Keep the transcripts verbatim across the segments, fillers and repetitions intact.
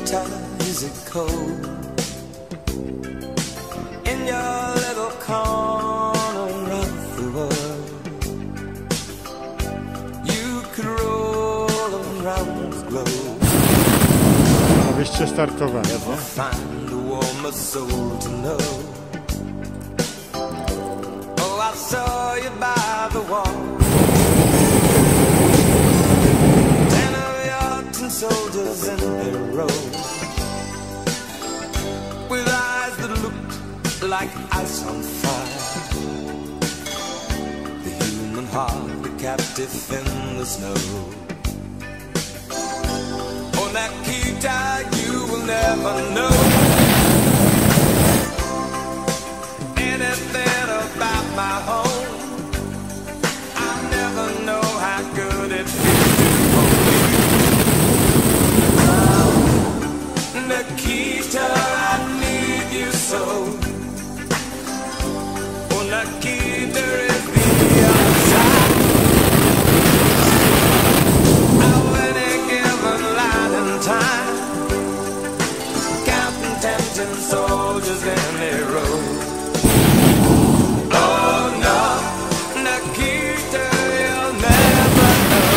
Nikita, is it cold? In your little corner of the world, you could roll around the globe. Wyjście startowe. Never find a warmer soul to know. Oh, I saw you by the wall. Ten of your tin soldiers in their row, with eyes that looked like ice on fire. The human heart, a captive in the snow. Oh, Nikita, you will never know anything about my home. I never know how good it feels to hold you. Nikita, I need you so. Oh, Nikita is the other side of any given line in time, counting ten soldiers in their row. Oh no, Nikita, you'll never know.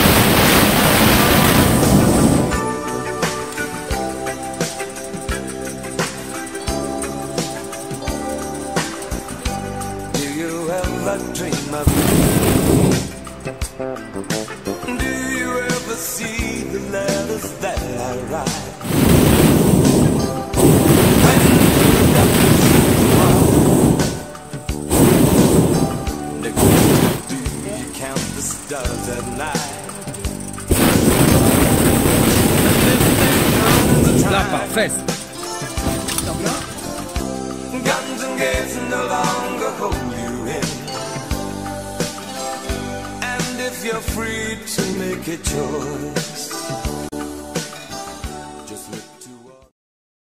Do you ever dream of me? Do you ever see the letters that I write? When the do you count the stars at night? Lapa, fest. Guns and gates no longer hold you in. And if you're free to make a choice,